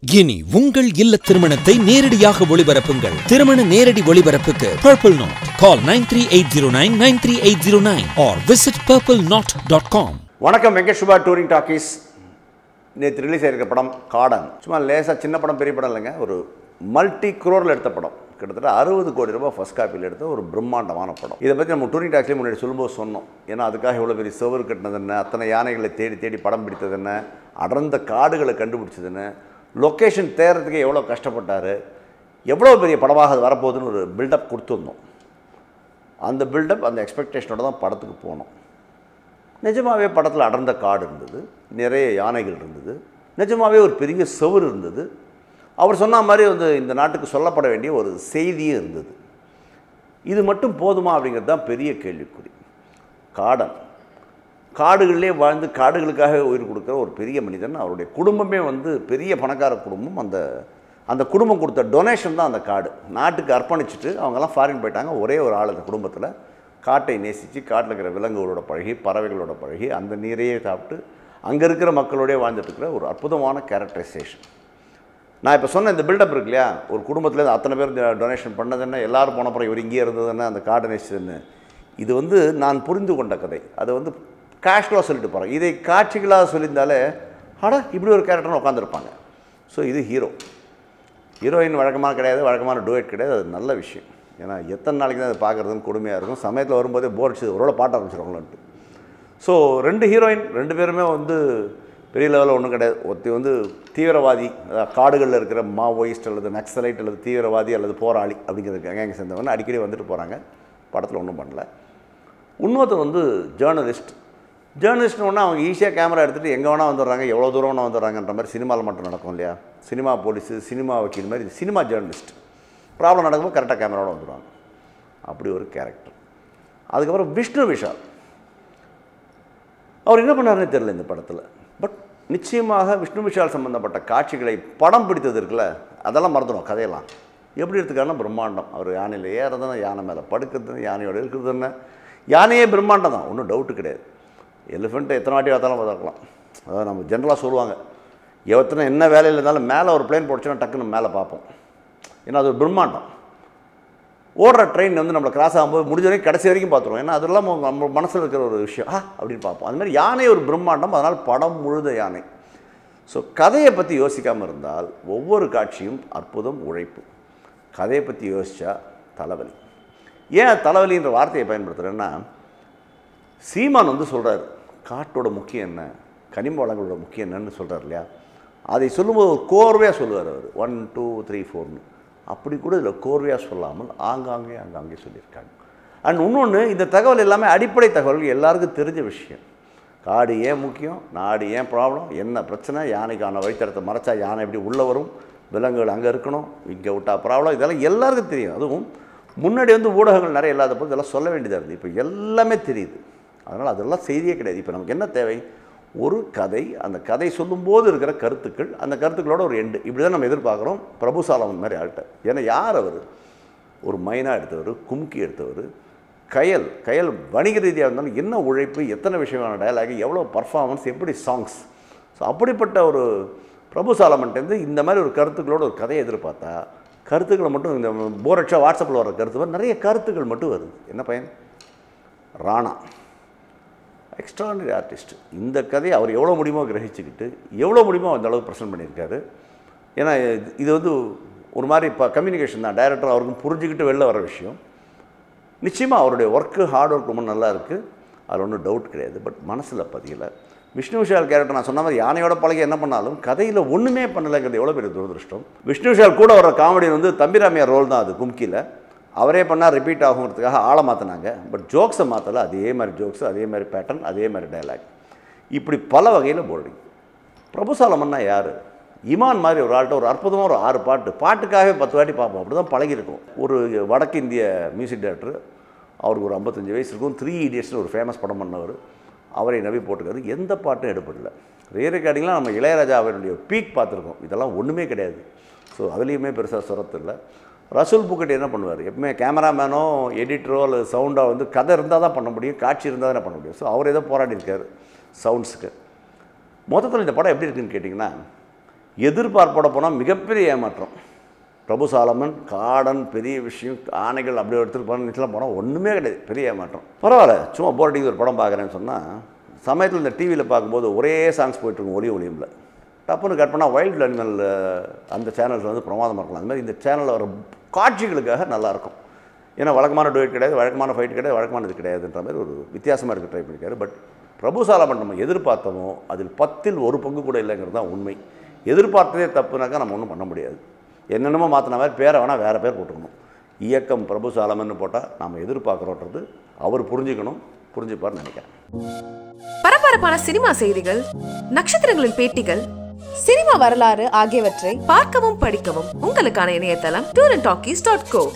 இனி உங்கள் இல்ல திருமணத்தை நேரடியாக ஒளிபரப்புங்கள். திருமண நேரடி ஒளிபரப்புக்கு Purple Knot. Call 9380993809 or visit purpleknot.com. வணக்கம், வெங்கட் சுபா டூரிங் டாக்கீஸ். நேற்று ரிலீஸ் ஆகிருக்க படம் காடன். சும்மா லேசாக சின்ன படம் பெரிய படம் இல்லைங்க, ஒரு மல்டி குரோரில் எடுத்த படம். கிட்டத்தட்ட 60 கோடி ரூபாய் ஃபர்ஸ்ட் காப்பியில் எடுத்த ஒரு பிரம்மாண்டமான படம். இதை பற்றி நம்ம டூரிங் டாக்ஸ்லேயே முன்னாடி சொல்லும்போது சொன்னோம். ஏன்னா அதுக்காக எவ்வளோ பெரிய செவரு கட்டினது என்ன, அத்தனை யானைகளை தேடி தேடி படம் பிடித்தது என்ன, அடர்ந்த காடுகளை கண்டுபிடிச்சது என்ன, லொக்கேஷன் தேர்றதுக்கு எவ்வளோ கஷ்டப்பட்டார், எவ்வளோ பெரிய படமாக அது வரப்போகுதுன்னு ஒரு பில்டப் கொடுத்துருந்தோம். அந்த பில்டப் அந்த எக்ஸ்பெக்டேஷனோட தான் படத்துக்கு போனோம். நிஜமாகவே படத்தில் அடர்ந்த காடு இருந்தது, நிறைய யானைகள் இருந்தது, நிஜமாகவே ஒரு பெரிய செவரு இருந்தது. அவர் சொன்ன மாதிரி வந்து இந்த நாட்டுக்கு சொல்லப்பட வேண்டிய ஒரு செய்தியும் இருந்தது. இது மட்டும் போதுமா அப்படிங்கிறது தான் பெரிய கேள்விக்குறி. காடன் காடுகளிலே வாழ்ந்து காடுகளுக்காக உயிர் கொடுக்குற ஒரு பெரிய மனிதன். அவருடைய குடும்பமே வந்து பெரிய பணக்கார குடும்பம். அந்த குடும்பம் கொடுத்த டொனேஷன் தான் அந்த காடு. நாட்டுக்கு அர்ப்பணிச்சுட்டு அவங்கெல்லாம் ஃபாரின் போயிட்டாங்க. ஒரே ஒரு ஆள் அந்த குடும்பத்தில் காட்டை நேசித்து காட்டில் இருக்கிற விலங்குகளோட பழகி, பறவைகளோட பழகி, அந்த நீரையே சாப்பிட்டு அங்கே இருக்கிற மக்களோடய வாழ்ந்துட்டு இருக்கிற ஒரு அற்புதமான கேரக்டரைசேஷன். நான் இப்போ சொன்ன இந்த பில்டப் இருக்கு இல்லையா, ஒரு குடும்பத்தில் அத்தனை பேர் டொனேஷன் பண்ணதுன்னு, எல்லோரும் போன அப்புறம் இவர் இங்கே இருந்ததுன்னு, அந்த காடு நேசிச்சதுன்னு, இது வந்து நான் புரிந்து கொண்ட கதை. அதை வந்து கேஷ்லாக சொல்லிட்டு போகிறேன். இதை காட்சிகளாக சொல்லியிருந்தாலே ஆடா இப்படி ஒரு கேரக்டர்னு உட்காந்துருப்பாங்க. ஸோ இது ஹீரோயின் வழக்கமாக கிடையாது, வழக்கமான டூயட் கிடையாது. அது நல்ல விஷயம். ஏன்னா எத்தனை நாளைக்கு தான் அதை பார்க்குறதுன்னு கொடுமையாக இருக்கும். சமயத்தில் வரும்போதே போர் அடிச்சு ஒரு பாட்ட ஆரம்பிச்சிருவாங்களான்ட்டு. ஸோ 2 ஹீரோயின், 2 பேருமே வந்து பெரிய லெவலில் ஒன்றும் கிடையாது. ஒருத்தி வந்து தீவிரவாதி, காடுகளில் இருக்கிற மாவோயிஸ்ட் அல்லது நக்சலைட் அல்லது தீவிரவாதி அல்லது போராளி அப்படிங்கிறதுக்கு எங்கே சேர்ந்தவங்க அடிக்கடி வந்துட்டு போகிறாங்க. படத்தில் ஒன்றும் பண்ணல. இன்னொருத்தர் வந்து ஜேர்னலிஸ்ட்னு ஒன்று அவங்க ஈஸியாக கேமரா எடுத்துகிட்டு எங்கே வேணால் வந்துடுறாங்க, எவ்வளோ தூரம் வேணால் வந்துடுறாங்கன்ற மாதிரி சினிமாவில் மட்டும் நடக்கும் இல்லையா. சினிமா போலீஸு, சினிமா வக்கீல் மாதிரி சினிமா ஜேர்னலிஸ்ட். ப்ராப்ளம் நடக்கும்போது கரெக்டாக கேமராவோட வந்துடுவாங்க. அப்படி ஒரு கேரக்டர். அதுக்கப்புறம் விஷால் அவர் என்ன பண்ணாருன்னே தெரியல இந்த படத்தில். பட் நிச்சயமாக விஷால் சம்மந்தப்பட்ட காட்சிகளை படம் பிடித்தது இருக்குல்ல, அதெல்லாம் மறந்துடும். கதையெல்லாம் எப்படி எடுத்துக்காருன்னா பிரம்மாண்டம். அவர் யானையில் ஏறதுன்னு, யானை மேலே படுக்கிறதுன்னு, யானையோடு இருக்கிறதுன்னு, யானையே பிரம்மாண்டம் தான், ஒன்றும் டவுட்டு கிடையாது. எலிஃபெண்ட்டை எத்தனை வாட்டி பார்த்தாலும் பார்க்கலாம். அதாவது நம்ம ஜென்ரலாக சொல்லுவாங்க, என்ன வேலையில் இருந்தாலும் மேலே ஒரு பிளேன் போட்டுச்சுன்னா டக்குன்னு மேலே பார்ப்போம். ஏன்னா அது ஒரு பிரம்மாண்டம். ஓடுற ட்ரெயின் வந்து நம்மளை கிராஸ் ஆகும்போது முடிஞ்ச வரைக்கும் கடைசி வரைக்கும் பார்த்துருவோம். ஏன்னா அதெல்லாம் நம்ம மனசில் இருக்கிற ஒரு விஷயம் அப்படின்னு பார்ப்போம். அதுமாதிரி யானை ஒரு பிரம்மாண்டம். அதனால் படம் முழுத யானை. ஸோ கதையை பற்றி யோசிக்காமல் இருந்தால் ஒவ்வொரு காட்சியும் அற்புதம், உழைப்பு. கதையை பற்றி யோசித்தா தலைவலி. ஏன் தலைவலின்ற வார்த்தையை பயன்படுத்துகிறேன்னா, சீமான் வந்து சொல்கிறார் காட்டோட முக்கியம் என்ன, கனிம வளங்களோட முக்கியம் என்னன்னு சொல்கிறார் இல்லையா. அதை சொல்லும்போது ஒரு கோர்வையாக சொல்லுவார் அவர். 1 2 3 4ன்னு. அப்படி கூட இதில் கோர்வையாக சொல்லாமல் ஆங்காங்கே சொல்லியிருக்காங்க. அண்ட் இன்னொன்று, இந்த தகவல் எல்லாமே அடிப்படை தகவல்கள், எல்லாருக்கும் தெரிஞ்ச விஷயம். காடு ஏன் முக்கியம், நாடு ஏன் ப்ராப்ளம், என்ன பிரச்சனை, யானைக்கான வழித்தடத்தை மறைச்சா யானை எப்படி உள்ளே வரும், விலங்குகள் அங்கே இருக்கணும், இங்கே விட்டா ப்ராப்ளம், இதெல்லாம் எல்லாருக்கும் தெரியும். அதுவும் முன்னாடி வந்து ஊடகங்கள் நிறைய இல்லாத போது இதெல்லாம் சொல்ல வேண்டியதாக இருக்குது. இப்போ எல்லாமே தெரியுது. அதனால் அதெல்லாம் செய்தியே கிடையாது. இப்போ நமக்கு என்ன தேவை, ஒரு கதை, அந்த கதை சொல்லும்போது இருக்கிற கருத்துக்கள், அந்த கருத்துக்களோட ஒரு எண்டு. இப்படி தான் நம்ம எதிர்பார்க்குறோம் பிரபுசாலமன் மாதிரி ஆள்கிட்ட. ஏன்னா யார் அவர், ஒரு மைனா எடுத்தவர், கும்கி எடுத்தவர், கயல் வணிக ரீதியாக இருந்தாலும் என்ன உழைப்பு, எத்தனை விஷயமான டயலாக், எவ்வளோ பர்ஃபார்மன்ஸ், எப்படி சாங்ஸ். ஸோ அப்படிப்பட்ட ஒரு பிரபுசாலமன்ட்டேருந்து இந்த மாதிரி ஒரு கருத்துக்களோட ஒரு கதையை எதிர்பார்த்தா, கருத்துக்களை மட்டும் இந்த போரட்சா வாட்ஸ்அப்பில் வர கருத்து நிறைய கருத்துக்கள் மட்டும் வருது. என்ன பையன் ராணா எக்ஸ்ட்ரானரி ஆர்டிஸ்ட். இந்த கதையை அவர் எவ்வளோ முடியுமோ கிரகிச்சுக்கிட்டு எவ்வளோ முடியுமோ அந்த அளவுக்கு ப்ரெசென்ட் பண்ணியிருக்காரு. ஏன்னா இது வந்து ஒரு மாதிரி இப்போ கம்யூனிகேஷன் தான். டைரக்டர் அவருக்கும் புரிஞ்சுக்கிட்டு வெளில வர விஷயம். நிச்சயமாக அவருடைய ஒர்க்கு, ஹார்ட் ஒர்க் ரொம்ப நல்லா இருக்குது. அதில் ஒன்றும் டவுட் கிடையாது. பட் மனசில் பதியலை. விஷால் கேரக்டர் நான் சொன்ன மாதிரி யானையோட பழகி என்ன பண்ணாலும் கதையில் ஒன்றுமே பண்ணலைங்கிறது எவ்வளோ பெரிய துரதிருஷ்டம். விஷால் கூட வர காமெடி வந்து தம்பிராமையார் ரோல் தான். அது கும்கியில் அவரே பண்ணால் ரிப்பீட் ஆகுங்கிறதுக்காக ஆளை மாற்றினாங்க. பட் ஜோக்ஸை மாற்றலை. அதே மாதிரி ஜோக்ஸு, அதே மாதிரி பேட்டர்ன், அதே மாதிரி டைலாக், இப்படி பல வகையில் போல்டிங். பிரபுசாலமன்னா யார், இமான் மாதிரி ஒரு ஆள்கிட்ட ஒரு அற்புதமாக ஒரு 6 பாட்டுக்காகவே 10 வாட்டி பார்ப்போம். அப்படி தான் பழகிருக்கும். ஒரு வடக்கு இந்திய மியூசிக் டைரக்டர், அவருக்கு ஒரு 55 வயசு இருக்கும். 3 Idiotsனு ஒரு ஃபேமஸ் படம் பண்ணவர். அவரை நம்பி போட்டுக்காது. எந்த பாட்டும் எடுப்படல. ரெக்கார்டிங்லாம் நம்ம இளையராஜா அவருடைய பீக் பார்த்துருக்கோம். இதெல்லாம் ஒன்றுமே கிடையாது. ஸோ அதுலேயுமே பெருசாக சுரத்து இல்லை. ரசூல் புக்கட் என்ன பண்ணுவார், எப்பவுமே கேமராமேனோ எடிட்டரோ அல்லது சவுண்டாக வந்து கதை இருந்தால் தான் பண்ண முடியும், காட்சி இருந்தால் தான் பண்ண முடியும். ஸோ அவர் ஏதோ போராடி இருக்கார் சவுண்ட்ஸுக்கு. மொத்தத்தில் இந்த படம் எப்படி இருக்குன்னு கேட்டிங்கன்னா, எதிர்பார்ப்போட போனால் மிகப்பெரிய ஏமாற்றம். பிரபு சாலமன், காடன், பெரிய விஷயம், ஆணைகள் அப்படி எடுத்துகிட்டு போனால் போனால் ஒன்றுமே கிடையாது, பெரிய ஏமாற்றம். பரவாயில்ல, சும்மா போர் அடிக்குது ஒரு படம் பார்க்குறேன்னு சொன்னால் சமயத்தில் இந்த டிவியில் பார்க்கும்போது ஒரே சாங்ஸ் போய்ட்டுருக்கும் ஒளியில் டப்புன்னு கட் பண்ணால் வைல்டு அனிமல் அந்த சேனல்ஸ் வந்து பிரமாதமாக இருக்கலாம். அந்த மாதிரி இந்த சேனலில் வர காட்சிகளுக்காக நல்லாயிருக்கும். ஏன்னா வழக்கமான டூயட் கிடையாது, வழக்கமான ஃபைட் கிடையாது, வழக்கமான இது கிடையாதுன்ற மாதிரி ஒரு வித்தியாசமாக இருக்க ட்ரை பண்ணியிருக்காரு. பட் பிரபு சாலமன் நம்ம எதிர்பார்த்தோமோ அதில் 10ல் 1 பங்கு கூட இல்லைங்கிறது தான் உண்மை. எதிர்பார்த்ததே தப்புனாக்கா நம்ம ஒன்றும் பண்ண முடியாது. என்னென்னமோ மாற்றின மாதிரி பேரை வேணால் வேறு பேர் போட்டுக்கணும். இயக்கம் பிரபு சாலமன் போட்டால் நாம் எதிர்பார்க்குறோன்றது அவர் புரிஞ்சுப்பார்னு நினைக்கிறேன். பரபரப்பான சினிமா செய்திகள், நட்சத்திரங்களின் பேட்டிகள், சினிமா வரலாறு ஆகியவற்றை பார்க்கவும் படிக்கவும் உங்களுக்கான இணையதளம் mktg.t.talkies.